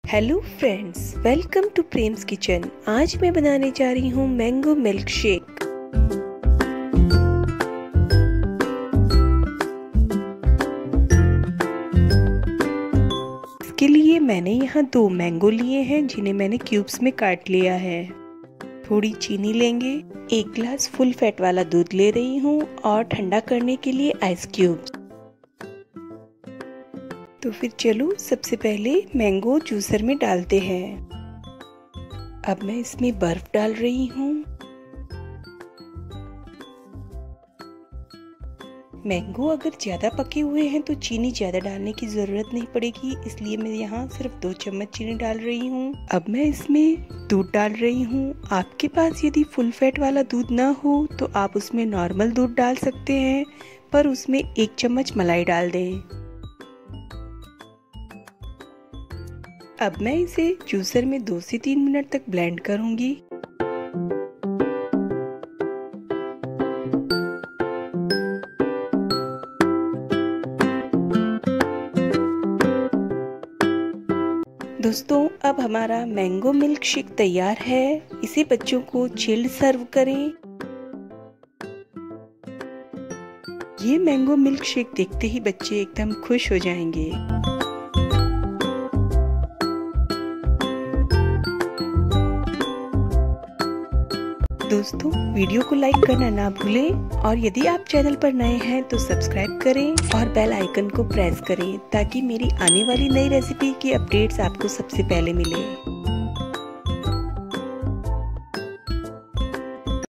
Hello friends, welcome to Prem's kitchen. आज मैं बनाने जा रही हूँ मैंगो मिल्क शेक। इसके लिए मैंने यहाँ 2 मैंगो लिए हैं जिन्हें मैंने क्यूब्स में काट लिया है। थोड़ी चीनी लेंगे, 1 ग्लास फुल फैट वाला दूध ले रही हूँ और ठंडा करने के लिए आइस क्यूब्स। तो फिर चलो सबसे पहले मैंगो जूसर में डालते हैं। अब मैं इसमें बर्फ डाल रही हूँ। मैंगो अगर ज़्यादा पके हुए हैं तो चीनी ज़्यादा डालने की ज़रूरत नहीं पड़ेगी, इसलिए मैं यहाँ सिर्फ 2 चम्मच चीनी डाल रही हूँ। अब मैं इसमें दूध डाल रही हूँ। आपके पास यदि फुल फैट वाला दूध ना हो तो आप उसमें नॉर्मल दूध डाल सकते हैं, पर उसमें 1 चम्मच मलाई डाल दें। अब मैं इसे जूसर में 2 से 3 मिनट तक ब्लेंड करूंगी। दोस्तों, अब हमारा मैंगो मिल्क शेक तैयार है। इसे बच्चों को चिल्ड सर्व करें। ये मैंगो मिल्क शेक देखते ही बच्चे एकदम खुश हो जाएंगे। दोस्तों, वीडियो को लाइक करना ना भूलें और यदि आप चैनल पर नए हैं तो सब्सक्राइब करें और बेल आइकन को प्रेस करें ताकि मेरी आने वाली नई रेसिपी की अपडेट्स आपको सबसे पहले मिले।